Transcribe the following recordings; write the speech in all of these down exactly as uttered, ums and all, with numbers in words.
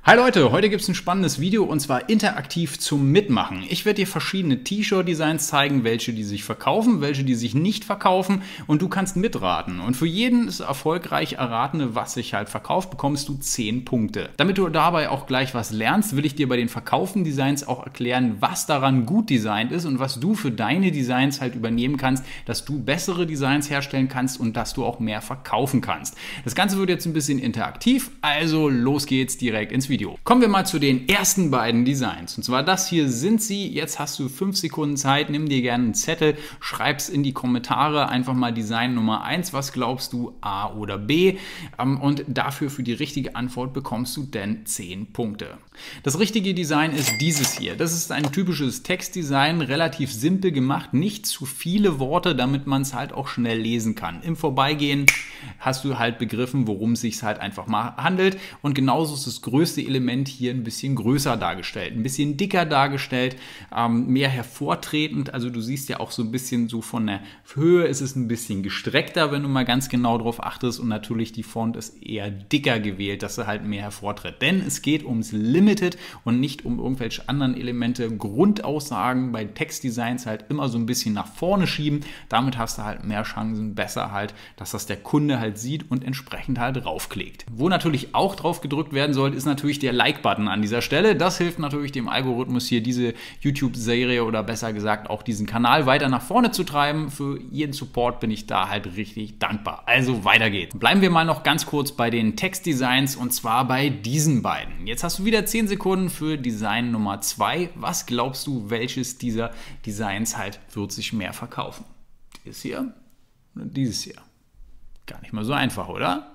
Hi Leute, heute gibt es ein spannendes Video und zwar interaktiv zum Mitmachen. Ich werde dir verschiedene T-Shirt-Designs zeigen, welche die sich verkaufen, welche die sich nicht verkaufen und du kannst mitraten. Und für jeden ist erfolgreich erratene, was sich halt verkauft, bekommst du zehn Punkte. Damit du dabei auch gleich was lernst, will ich dir bei den verkauften Designs auch erklären, was daran gut designt ist und was du für deine Designs halt übernehmen kannst, dass du bessere Designs herstellen kannst und dass du auch mehr verkaufen kannst. Das Ganze wird jetzt ein bisschen interaktiv, also los geht's direkt ins Video. Kommen wir mal zu den ersten beiden Designs. Und zwar das hier sind sie. Jetzt hast du fünf Sekunden Zeit. Nimm dir gerne einen Zettel, schreib's in die Kommentare einfach mal Design Nummer eins. Was glaubst du, A oder B? Und dafür für die richtige Antwort bekommst du dann zehn Punkte. Das richtige Design ist dieses hier. Das ist ein typisches Textdesign, relativ simpel gemacht, nicht zu viele Worte, damit man es halt auch schnell lesen kann. Im Vorbeigehen hast du halt begriffen, worum es sich halt einfach mal handelt. Und genauso ist das größte Element hier ein bisschen größer dargestellt, ein bisschen dicker dargestellt, ähm, mehr hervortretend. Also du siehst ja auch so ein bisschen so von der Höhe ist es ein bisschen gestreckter, wenn du mal ganz genau drauf achtest. Und natürlich die Font ist eher dicker gewählt, dass er halt mehr hervortritt. Denn es geht ums Limited und nicht um irgendwelche anderen Elemente. Grundaussagen bei Textdesigns halt immer so ein bisschen nach vorne schieben. Damit hast du halt mehr Chancen, besser halt, dass das der Kunde halt sieht und entsprechend halt raufklickt. Wo natürlich auch drauf gedrückt werden soll, ist natürlich der Like-Button an dieser Stelle. Das hilft natürlich dem Algorithmus hier diese YouTube-Serie oder besser gesagt auch diesen Kanal weiter nach vorne zu treiben. Für jeden Support bin ich da halt richtig dankbar. Also weiter geht's. Bleiben wir mal noch ganz kurz bei den Textdesigns und zwar bei diesen beiden. Jetzt hast du wieder zehn Sekunden für Design Nummer zwei. Was glaubst du, welches dieser Designs halt wird sich mehr verkaufen? Dieses hier oder dieses hier? Gar nicht mal so einfach, oder?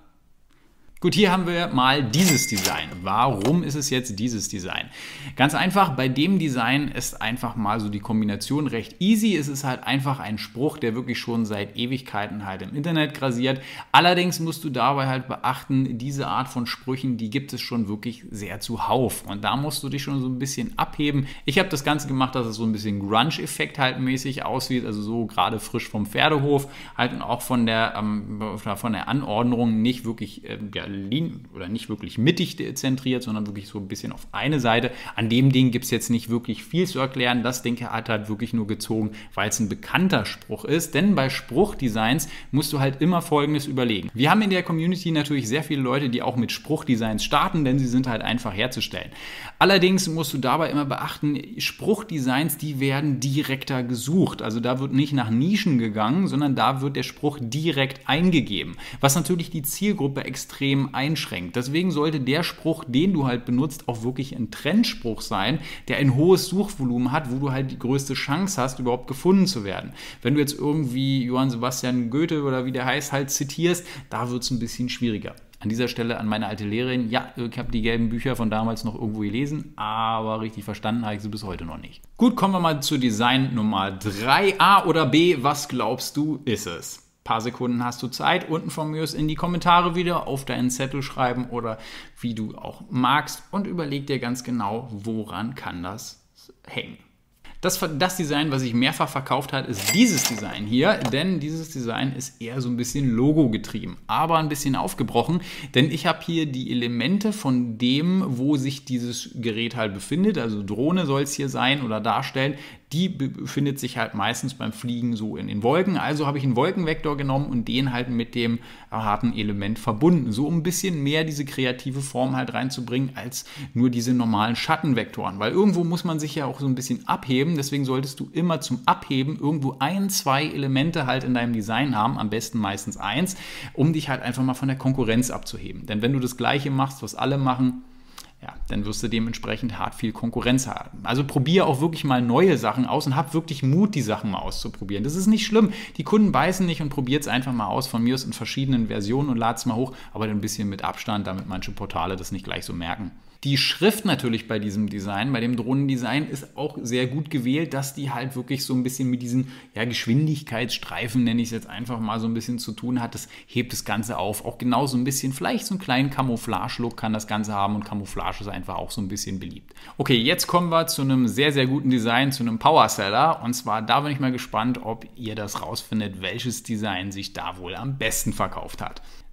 Gut, hier haben wir mal dieses Design. Warum ist es jetzt dieses Design? Ganz einfach, bei dem Design ist einfach mal so die Kombination recht easy. Es ist halt einfach ein Spruch, der wirklich schon seit Ewigkeiten halt im Internet grasiert. Allerdings musst du dabei halt beachten, diese Art von Sprüchen, die gibt es schon wirklich sehr zuhauf. Und da musst du dich schon so ein bisschen abheben. Ich habe das Ganze gemacht, dass es so ein bisschen Grunge-Effekt halt mäßig aussieht. Also so gerade frisch vom Pferdehof. Halt und auch von der, ähm, von der Anordnung nicht wirklich äh, ja, oder nicht wirklich mittig zentriert, sondern wirklich so ein bisschen auf eine Seite. An dem Ding gibt es jetzt nicht wirklich viel zu erklären. Das Ding hat halt wirklich nur gezogen, weil es ein bekannter Spruch ist. Denn bei Spruchdesigns musst du halt immer Folgendes überlegen. Wir haben in der Community natürlich sehr viele Leute, die auch mit Spruchdesigns starten, denn sie sind halt einfach herzustellen. Allerdings musst du dabei immer beachten, Spruchdesigns, die werden direkter gesucht. Also da wird nicht nach Nischen gegangen, sondern da wird der Spruch direkt eingegeben, was natürlich die Zielgruppe extrem einschränkt. Deswegen sollte der Spruch, den du halt benutzt, auch wirklich ein Trendspruch sein, der ein hohes Suchvolumen hat, wo du halt die größte Chance hast, überhaupt gefunden zu werden. Wenn du jetzt irgendwie Johann Sebastian Goethe oder wie der heißt halt zitierst, da wird es ein bisschen schwieriger. An dieser Stelle an meine alte Lehrerin, ja, ich habe die gelben Bücher von damals noch irgendwo gelesen, aber richtig verstanden habe ich sie bis heute noch nicht. Gut, kommen wir mal zu Design Nummer drei. A oder B, was glaubst du, ist es? Ein paar Sekunden hast du Zeit, unten von mir aus in die Kommentare wieder auf deinen Zettel schreiben oder wie du auch magst und überleg dir ganz genau, woran kann das hängen. Das, das Design, was sich mehrfach verkauft hat, ist dieses Design hier, denn dieses Design ist eher so ein bisschen Logo getrieben, aber ein bisschen aufgebrochen, denn ich habe hier die Elemente von dem, wo sich dieses Gerät halt befindet, also Drohne soll es hier sein oder darstellen, die befindet sich halt meistens beim Fliegen so in den Wolken, also habe ich einen Wolkenvektor genommen und den halt mit dem harten Element verbunden, so ein bisschen mehr diese kreative Form halt reinzubringen, als nur diese normalen Schattenvektoren, weil irgendwo muss man sich ja auch so ein bisschen abheben. Deswegen solltest du immer zum Abheben irgendwo ein, zwei Elemente halt in deinem Design haben, am besten meistens eins, um dich halt einfach mal von der Konkurrenz abzuheben. Denn wenn du das Gleiche machst, was alle machen, ja, dann wirst du dementsprechend hart viel Konkurrenz haben. Also probier auch wirklich mal neue Sachen aus und hab wirklich Mut, die Sachen mal auszuprobieren. Das ist nicht schlimm. Die Kunden beißen nicht und probiert es einfach mal aus. Von mir aus in verschiedenen Versionen und lad es mal hoch, aber dann ein bisschen mit Abstand, damit manche Portale das nicht gleich so merken. Die Schrift natürlich bei diesem Design, bei dem Drohnendesign, ist auch sehr gut gewählt, dass die halt wirklich so ein bisschen mit diesen ja, Geschwindigkeitsstreifen, nenne ich es jetzt einfach mal, so ein bisschen zu tun hat. Das hebt das Ganze auf. Auch genauso ein bisschen, vielleicht so einen kleinen Camouflage-Look kann das Ganze haben und Camouflage ist einfach auch so ein bisschen beliebt. Okay, jetzt kommen wir zu einem sehr, sehr guten Design, zu einem Powerseller. Und zwar, da bin ich mal gespannt, ob ihr das rausfindet, welches Design sich da wohl am besten verkauft hat.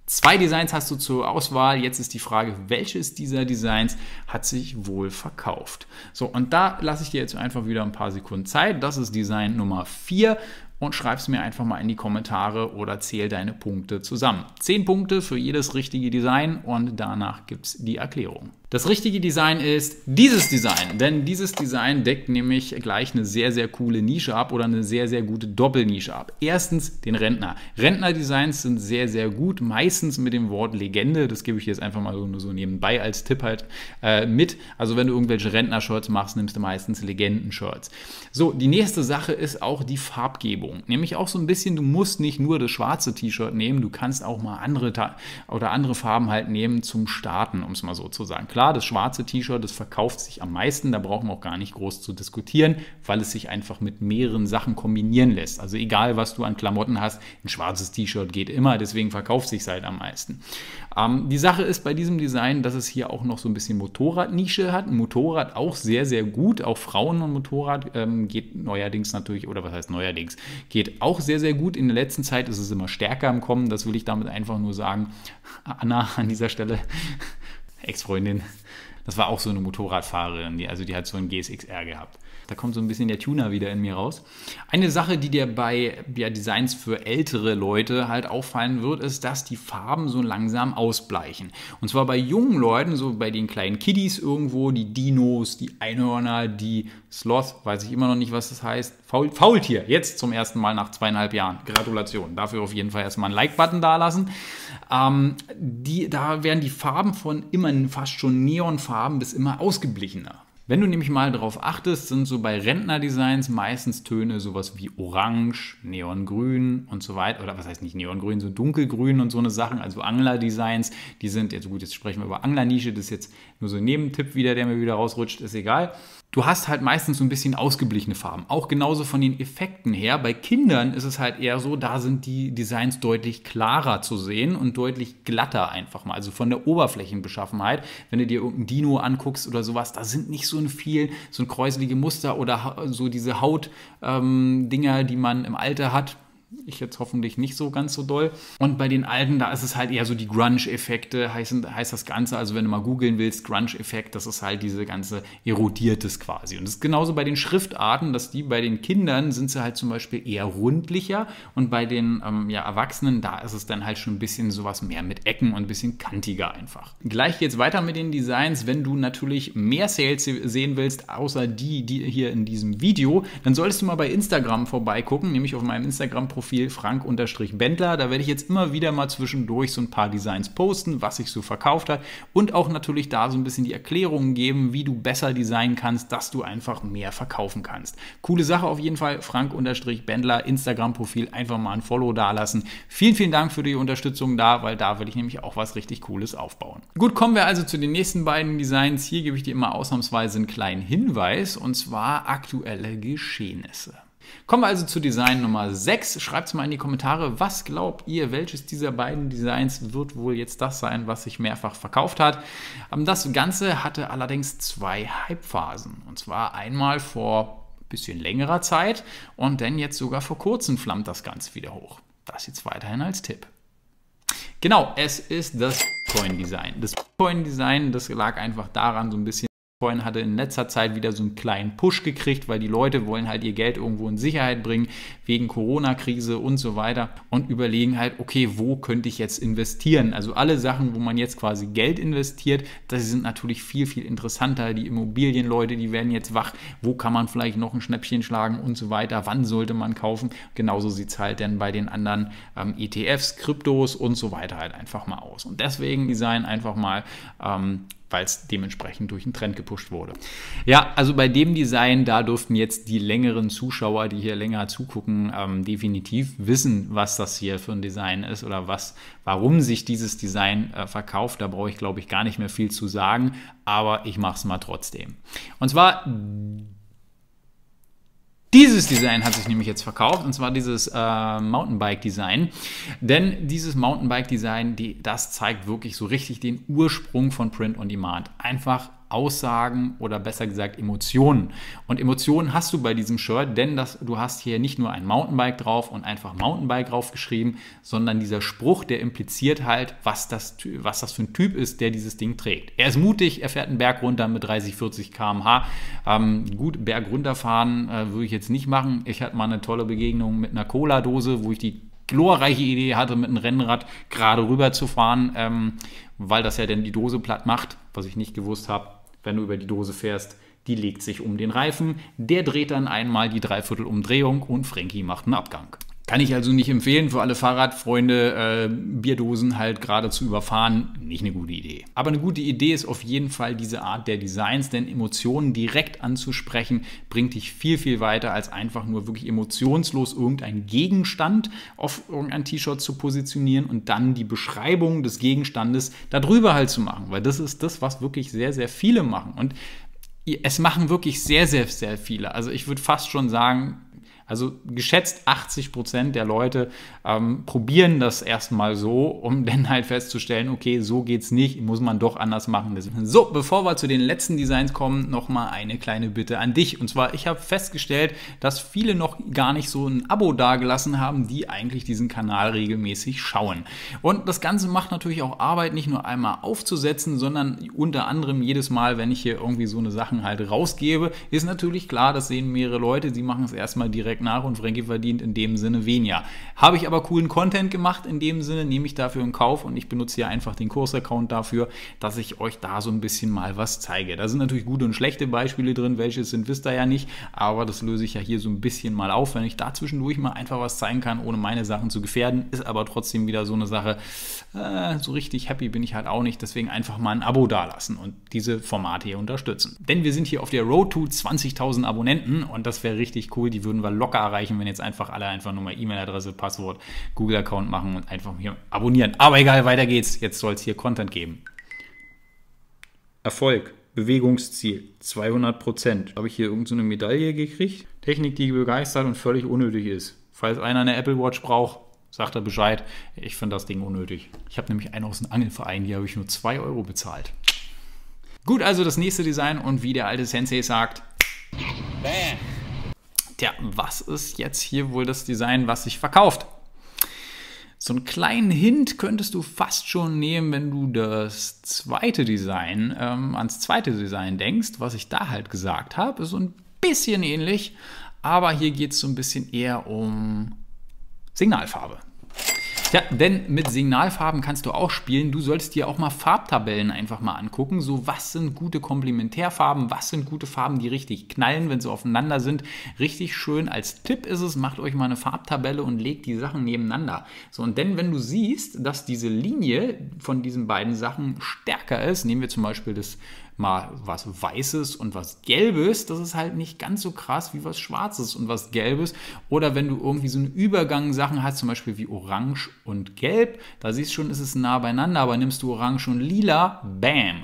Zwei Designs hast du zur Auswahl. Jetzt ist die Frage, welches dieser Designs hat sich wohl verkauft? So, und da lasse ich dir jetzt einfach wieder ein paar Sekunden Zeit. Das ist Design Nummer vier. Und schreib es mir einfach mal in die Kommentare oder zähl deine Punkte zusammen. Zehn Punkte für jedes richtige Design und danach gibt es die Erklärung. Das richtige Design ist dieses Design, denn dieses Design deckt nämlich gleich eine sehr, sehr coole Nische ab oder eine sehr, sehr gute Doppelnische ab. Erstens den Rentner. Rentner-Designs sind sehr, sehr gut, meistens mit dem Wort Legende. Das gebe ich jetzt einfach mal nur so nebenbei als Tipp halt äh, mit. Also wenn du irgendwelche Rentner-Shirts machst, nimmst du meistens Legenden-Shirts. So, die nächste Sache ist auch die Farbgebung. Nämlich auch so ein bisschen, du musst nicht nur das schwarze T-Shirt nehmen, du kannst auch mal andere oder andere Farben halt nehmen zum Starten, um es mal so zu sagen. Klar, das schwarze T-Shirt, das verkauft sich am meisten, da brauchen wir auch gar nicht groß zu diskutieren, weil es sich einfach mit mehreren Sachen kombinieren lässt. Also egal, was du an Klamotten hast, ein schwarzes T-Shirt geht immer, deswegen verkauft sich halt am meisten. Ähm, die Sache ist bei diesem Design, dass es hier auch noch so ein bisschen Motorradnische hat. Ein Motorrad auch sehr, sehr gut, auch Frauen und Motorrad ähm, geht neuerdings natürlich, oder was heißt neuerdings, geht auch sehr, sehr gut. In der letzten Zeit ist es immer stärker im Kommen, das will ich damit einfach nur sagen. Anna an dieser Stelle, Ex-Freundin, das war auch so eine Motorradfahrerin, die, also die hat so ein G S X R gehabt. Da kommt so ein bisschen der Tuner wieder in mir raus. Eine Sache, die dir bei ja, Designs für ältere Leute halt auffallen wird, ist, dass die Farben so langsam ausbleichen. Und zwar bei jungen Leuten, so bei den kleinen Kiddies irgendwo, die Dinos, die Einhörner, die Sloth, weiß ich immer noch nicht, was das heißt, Faul Faultier, jetzt zum ersten Mal nach zweieinhalb Jahren. Gratulation. Dafür auf jeden Fall erstmal einen Like-Button da lassen. Ähm, die, da werden die Farben von immer fast schon Neonfarben bis immer ausgeblichener. Wenn du nämlich mal darauf achtest, sind so bei Rentner-Designs meistens Töne sowas wie Orange, Neongrün und so weiter. Oder was heißt nicht Neongrün, so Dunkelgrün und so eine Sachen. Also Angler-Designs, die sind, jetzt gut, jetzt sprechen wir über Anglernische, das ist jetzt nur so ein Nebentipp wieder, der mir wieder rausrutscht, ist egal. Du hast halt meistens so ein bisschen ausgeblichene Farben. Auch genauso von den Effekten her. Bei Kindern ist es halt eher so, da sind die Designs deutlich klarer zu sehen und deutlich glatter einfach mal. Also von der Oberflächenbeschaffenheit. Wenn du dir irgendein Dino anguckst oder sowas, da sind nicht so ein viel, so ein kräuselige Muster oder so diese Hautdinger, ähm, die man im Alter hat. Ich jetzt hoffentlich nicht so ganz so doll. Und bei den alten, da ist es halt eher so die Grunge-Effekte, heißt, heißt das Ganze. Also wenn du mal googeln willst, Grunge-Effekt, das ist halt diese ganze Erodiertes quasi. Und das ist genauso bei den Schriftarten, dass die bei den Kindern sind sie halt zum Beispiel eher rundlicher und bei den ähm, ja, Erwachsenen, da ist es dann halt schon ein bisschen sowas mehr mit Ecken und ein bisschen kantiger einfach. Gleich geht's weiter mit den Designs. Wenn du natürlich mehr Sales sehen willst, außer die, die hier in diesem Video, dann solltest du mal bei Instagram vorbeigucken, nämlich auf meinem Instagram-Profil Frank-Bendler. Da werde ich jetzt immer wieder mal zwischendurch so ein paar Designs posten, was sich so verkauft hat und auch natürlich da so ein bisschen die Erklärungen geben, wie du besser designen kannst, dass du einfach mehr verkaufen kannst. Coole Sache auf jeden Fall. Frank-Bendler, Instagram-Profil, einfach mal ein Follow dalassen. Vielen, vielen Dank für die Unterstützung da, weil da will ich nämlich auch was richtig Cooles aufbauen. Gut, kommen wir also zu den nächsten beiden Designs. Hier gebe ich dir immer ausnahmsweise einen kleinen Hinweis und zwar aktuelle Geschehnisse. Kommen wir also zu Design Nummer sechs. Schreibt es mal in die Kommentare, was glaubt ihr, welches dieser beiden Designs wird wohl jetzt das sein, was sich mehrfach verkauft hat. Das Ganze hatte allerdings zwei Hypephasen. Und zwar einmal vor ein bisschen längerer Zeit und dann jetzt sogar vor kurzem flammt das Ganze wieder hoch. Das jetzt weiterhin als Tipp. Genau, es ist das Bitcoin-Design. Das Bitcoin-Design, das lag einfach daran so ein bisschen, Bitcoin hatte in letzter Zeit wieder so einen kleinen Push gekriegt, weil die Leute wollen halt ihr Geld irgendwo in Sicherheit bringen, wegen Corona-Krise und so weiter und überlegen halt, okay, wo könnte ich jetzt investieren? Also alle Sachen, wo man jetzt quasi Geld investiert, das sind natürlich viel, viel interessanter. Die Immobilienleute, die werden jetzt wach, wo kann man vielleicht noch ein Schnäppchen schlagen und so weiter, wann sollte man kaufen? Genauso sieht es halt dann bei den anderen ähm, E T Fs, Kryptos und so weiter halt einfach mal aus. Und deswegen Design einfach mal ähm, weil es dementsprechend durch einen Trend gepusht wurde. Ja, also bei dem Design, da durften jetzt die längeren Zuschauer, die hier länger zugucken, ähm, definitiv wissen, was das hier für ein Design ist oder was, warum sich dieses Design äh, verkauft. Da brauche ich, glaube ich, gar nicht mehr viel zu sagen, aber ich mache es mal trotzdem. Und zwar dieses Design hat sich nämlich jetzt verkauft, und zwar dieses äh, Mountainbike-Design. Denn dieses Mountainbike-Design, die, das zeigt wirklich so richtig den Ursprung von Print on Demand. Einfach Aussagen oder besser gesagt Emotionen. Und Emotionen hast du bei diesem Shirt, denn das, du hast hier nicht nur ein Mountainbike drauf und einfach Mountainbike drauf geschrieben, sondern dieser Spruch, der impliziert halt, was das, was das für ein Typ ist, der dieses Ding trägt. Er ist mutig, er fährt einen Berg runter mit dreißig, vierzig Kilometer pro Stunde. Ähm, gut, Berg runterfahren äh, würde ich jetzt nicht machen. Ich hatte mal eine tolle Begegnung mit einer Cola-Dose, wo ich die glorreiche Idee hatte, mit einem Rennrad gerade rüber zu fahren, ähm, weil das ja dann die Dose platt macht, was ich nicht gewusst habe, wenn du über die Dose fährst. Die legt sich um den Reifen, der dreht dann einmal die Dreiviertelumdrehung und Frankie macht einen Abgang. Kann ich also nicht empfehlen für alle Fahrradfreunde, äh, Bierdosen halt gerade zu überfahren. Nicht eine gute Idee. Aber eine gute Idee ist auf jeden Fall diese Art der Designs, denn Emotionen direkt anzusprechen, bringt dich viel, viel weiter, als einfach nur wirklich emotionslos irgendeinen Gegenstand auf irgendein T-Shirt zu positionieren und dann die Beschreibung des Gegenstandes darüber halt zu machen. Weil das ist das, was wirklich sehr, sehr viele machen. Und es machen wirklich sehr, sehr, sehr viele. Also ich würde fast schon sagen, also geschätzt achtzig Prozent der Leute ähm, probieren das erstmal so, um dann halt festzustellen, okay, so geht's nicht, muss man doch anders machen. So, bevor wir zu den letzten Designs kommen, nochmal eine kleine Bitte an dich. Und zwar, ich habe festgestellt, dass viele noch gar nicht so ein Abo dagelassen haben, die eigentlich diesen Kanal regelmäßig schauen. Und das Ganze macht natürlich auch Arbeit, nicht nur einmal aufzusetzen, sondern unter anderem jedes Mal, wenn ich hier irgendwie so eine Sachen halt rausgebe, ist natürlich klar, das sehen mehrere Leute, die machen es erstmal direkt nach und Frankie verdient in dem Sinne weniger. Habe ich aber coolen Content gemacht in dem Sinne, nehme ich dafür in Kauf und ich benutze hier einfach den Kursaccount dafür, dass ich euch da so ein bisschen mal was zeige. Da sind natürlich gute und schlechte Beispiele drin, welche es sind, wisst ihr ja nicht, aber das löse ich ja hier so ein bisschen mal auf, wenn ich da zwischendurch mal einfach was zeigen kann, ohne meine Sachen zu gefährden, ist aber trotzdem wieder so eine Sache, äh, so richtig happy bin ich halt auch nicht, deswegen einfach mal ein Abo dalassen und diese Formate hier unterstützen. Denn wir sind hier auf der Road to zwanzigtausend Abonnenten und das wäre richtig cool, die würden wir locker erreichen, wenn jetzt einfach alle einfach nur mal E-Mail-Adresse, Passwort, Google-Account machen und einfach hier abonnieren. Aber egal, weiter geht's. Jetzt soll es hier Content geben. Erfolg, Bewegungsziel, zweihundert Prozent. Habe ich hier irgendeine Medaille gekriegt? Technik, die begeistert und völlig unnötig ist. Falls einer eine Apple Watch braucht, sagt er Bescheid. Ich finde das Ding unnötig. Ich habe nämlich einen aus dem Angelverein, die habe ich nur zwei Euro bezahlt. Gut, also das nächste Design und wie der alte Sensei sagt, Bam. Tja, was ist jetzt hier wohl das Design, was sich verkauft? So einen kleinen Hint könntest du fast schon nehmen, wenn du das zweite Design, ähm, ans zweite Design denkst. Was ich da halt gesagt habe, ist so ein bisschen ähnlich, aber hier geht es so ein bisschen eher um Signalfarbe. Ja, denn mit Signalfarben kannst du auch spielen. Du solltest dir auch mal Farbtabellen einfach mal angucken. So, was sind gute Komplementärfarben? Was sind gute Farben, die richtig knallen, wenn sie aufeinander sind? Richtig schön. Als Tipp ist es, macht euch mal eine Farbtabelle und legt die Sachen nebeneinander. So, und denn wenn du siehst, dass diese Linie von diesen beiden Sachen stärker ist, nehmen wir zum Beispiel das mal was Weißes und was Gelbes, das ist halt nicht ganz so krass wie was Schwarzes und was Gelbes. Oder wenn du irgendwie so einen Übergang Sachen hast, zum Beispiel wie Orange und Gelb, da siehst du schon, ist es nah beieinander, aber nimmst du Orange und Lila, bam,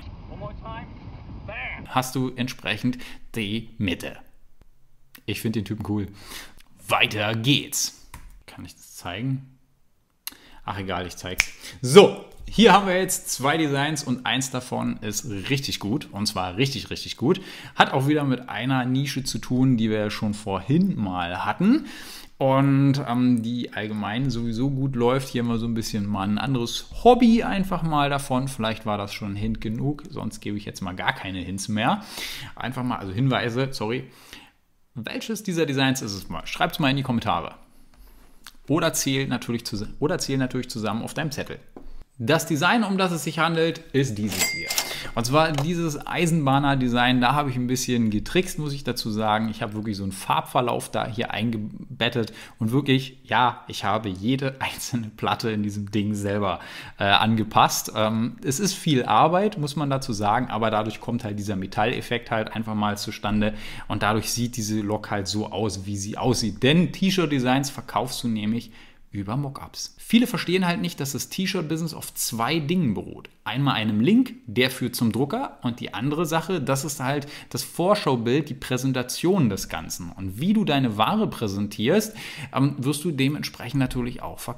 hast du entsprechend die Mitte. Ich finde den Typen cool. Weiter geht's. Kann ich das zeigen? Ach egal, ich zeig's. So. Hier haben wir jetzt zwei Designs und eins davon ist richtig gut und zwar richtig, richtig gut. Hat auch wieder mit einer Nische zu tun, die wir schon vorhin mal hatten und ähm, die allgemein sowieso gut läuft. Hier haben wir so ein bisschen mal ein anderes Hobby einfach mal davon. Vielleicht war das schon ein Hint genug, sonst gebe ich jetzt mal gar keine Hints mehr. Einfach mal, also Hinweise, sorry. Welches dieser Designs ist es mal? Schreibt es mal in die Kommentare. Oder zähl natürlich, zus- oder zähl natürlich zusammen auf deinem Zettel. Das Design, um das es sich handelt, ist dieses hier. Und zwar dieses Eisenbahner-Design, da habe ich ein bisschen getrickst, muss ich dazu sagen. Ich habe wirklich so einen Farbverlauf da hier eingebettet und wirklich, ja, ich habe jede einzelne Platte in diesem Ding selber äh, angepasst. Ähm, es ist viel Arbeit, muss man dazu sagen, aber dadurch kommt halt dieser Metalleffekt halt einfach mal zustande und dadurch sieht diese Lok halt so aus, wie sie aussieht. Denn T-Shirt-Designs verkaufst du nämlich über Mockups. Viele verstehen halt nicht, dass das T-Shirt-Business auf zwei Dingen beruht. Einmal einem Link, der führt zum Drucker und die andere Sache, das ist halt das Vorschaubild, die Präsentation des Ganzen. Und wie du deine Ware präsentierst, ähm, wirst du dementsprechend natürlich auch verkaufen.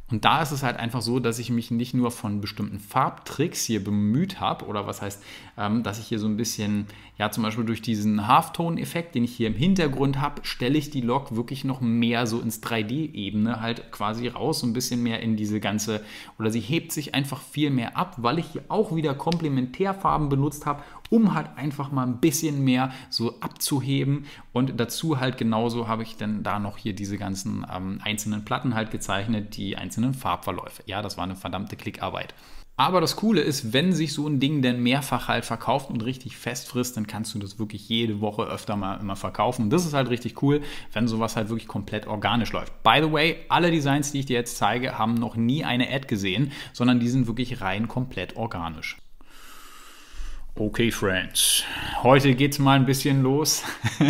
Und da ist es halt einfach so, dass ich mich nicht nur von bestimmten Farbtricks hier bemüht habe, oder was heißt, ähm, dass ich hier so ein bisschen, ja zum Beispiel durch diesen Halftone-Effekt, den ich hier im Hintergrund habe, stelle ich die Lok wirklich noch mehr so ins drei D-Ebene halt quasi raus, so ein bisschen mehr in diese ganze, oder sie hebt sich einfach viel mehr ab, weil ich hier auch wieder Komplementärfarben benutzt habe, um halt einfach mal ein bisschen mehr so abzuheben. Und dazu halt genauso habe ich dann da noch hier diese ganzen ähm, einzelnen Platten halt gezeichnet, die einzelnen Farbverläufe. Ja, das war eine verdammte Klickarbeit. Aber das Coole ist, wenn sich so ein Ding dann mehrfach halt verkauft und richtig fest frisst, dann kannst du das wirklich jede Woche öfter mal immer verkaufen. Und das ist halt richtig cool, wenn sowas halt wirklich komplett organisch läuft. By the way, alle Designs, die ich dir jetzt zeige, haben noch nie eine Ad gesehen, sondern die sind wirklich rein komplett organisch. Okay, Friends, heute geht's mal ein bisschen los.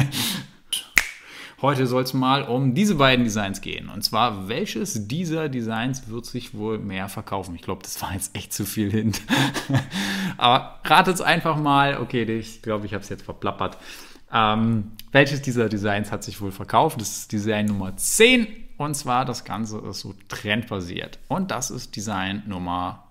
Heute soll es mal um diese beiden Designs gehen. Und zwar, welches dieser Designs wird sich wohl mehr verkaufen? Ich glaube, das war jetzt echt zu viel Hint. Aber ratet es einfach mal. Okay, ich glaube, ich habe es jetzt verplappert. Ähm, welches dieser Designs hat sich wohl verkauft? Das ist Design Nummer zehn. Und zwar, das Ganze ist so trendbasiert. Und das ist Design Nummer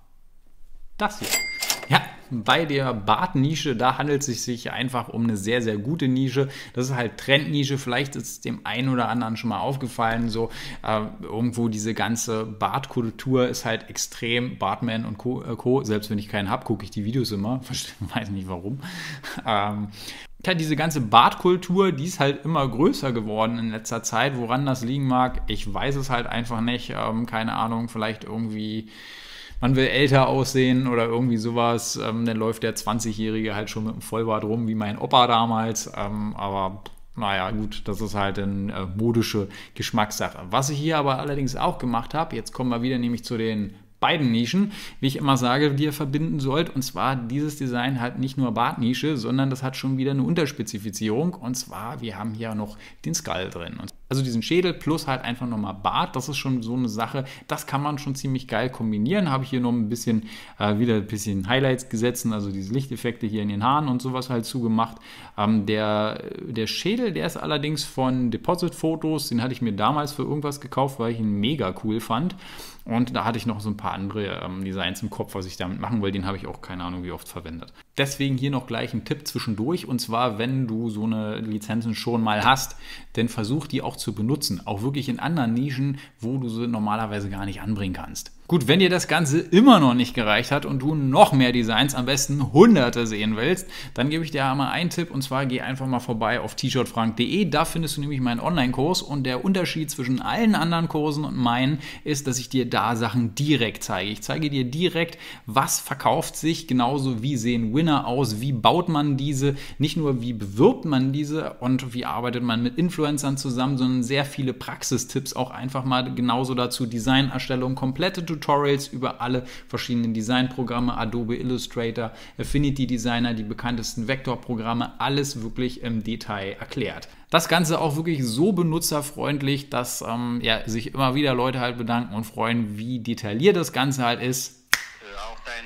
das hier. Ja, bei der Bartnische, da handelt es sich einfach um eine sehr, sehr gute Nische. Das ist halt Trendnische. Vielleicht ist es dem einen oder anderen schon mal aufgefallen, so äh, irgendwo diese ganze Bartkultur ist halt extrem. Bartman und Co. Äh, Co. Selbst wenn ich keinen habe, gucke ich die Videos immer. Ich weiß nicht warum. Ähm, Ja, diese ganze Bartkultur, die ist halt immer größer geworden in letzter Zeit. Woran das liegen mag, ich weiß es halt einfach nicht. Ähm, keine Ahnung, vielleicht irgendwie, man will älter aussehen oder irgendwie sowas. Ähm, dann läuft der zwanzigjährige halt schon mit einem Vollbart rum, wie mein Opa damals. Ähm, aber naja, gut, das ist halt eine äh, modische Geschmackssache. Was ich hier aber allerdings auch gemacht habe, jetzt kommen wir wieder nämlich zu den beiden Nischen, wie ich immer sage, die ihr verbinden sollt. Und zwar dieses Design hat nicht nur Bartnische, sondern das hat schon wieder eine Unterspezifizierung. Und zwar, wir haben hier noch den Skull drin. Also diesen Schädel plus halt einfach nochmal Bart. Das ist schon so eine Sache, das kann man schon ziemlich geil kombinieren. Habe ich hier noch ein bisschen, äh, wieder ein bisschen Highlights gesetzt, also diese Lichteffekte hier in den Haaren und sowas halt zugemacht. Ähm, der, der Schädel, der ist allerdings von Deposit Photos. Den hatte ich mir damals für irgendwas gekauft, weil ich ihn mega cool fand. Und da hatte ich noch so ein paar andere ähm, Designs im Kopf, was ich damit machen will. Den habe ich auch keine Ahnung, wie oft verwendet. Deswegen hier noch gleich ein Tipp zwischendurch. Und zwar, wenn du so eine Lizenzen schon mal hast, dann versuch die auch zu benutzen. Auch wirklich in anderen Nischen, wo du sie normalerweise gar nicht anbringen kannst. Gut, wenn dir das Ganze immer noch nicht gereicht hat und du noch mehr Designs, am besten Hunderte sehen willst, dann gebe ich dir mal einen Tipp, und zwar geh einfach mal vorbei auf t shirt frank punkt de. Da findest du nämlich meinen Online-Kurs, und der Unterschied zwischen allen anderen Kursen und meinen ist, dass ich dir da Sachen direkt zeige. Ich zeige dir direkt, was verkauft sich, genauso wie sehen Winner aus, wie baut man diese, nicht nur wie bewirbt man diese und wie arbeitet man mit Influencern zusammen, sondern sehr viele Praxistipps auch einfach mal genauso dazu, Designerstellung, komplette Tutorials über alle verschiedenen Designprogramme, Adobe Illustrator, Affinity Designer, die bekanntesten Vektorprogramme, alles wirklich im Detail erklärt. Das Ganze auch wirklich so benutzerfreundlich, dass ähm, ja, sich immer wieder Leute halt bedanken und freuen, wie detailliert das Ganze halt ist. Auch deine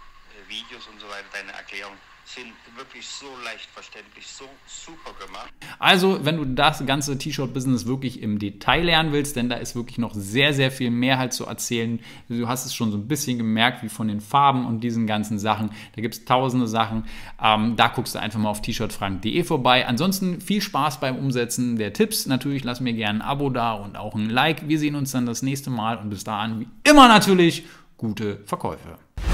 Videos und so weiter, deine Erklärungen sind wirklich so leicht verständlich, so super gemacht. Also, wenn du das ganze T-Shirt-Business wirklich im Detail lernen willst, denn da ist wirklich noch sehr, sehr viel mehr halt zu erzählen. Du hast es schon so ein bisschen gemerkt, wie von den Farben und diesen ganzen Sachen. Da gibt es tausende Sachen. Ähm, da guckst du einfach mal auf t shirt frank punkt de vorbei. Ansonsten viel Spaß beim Umsetzen der Tipps. Natürlich lass mir gerne ein Abo da und auch ein Like. Wir sehen uns dann das nächste Mal, und bis dahin wie immer natürlich gute Verkäufe.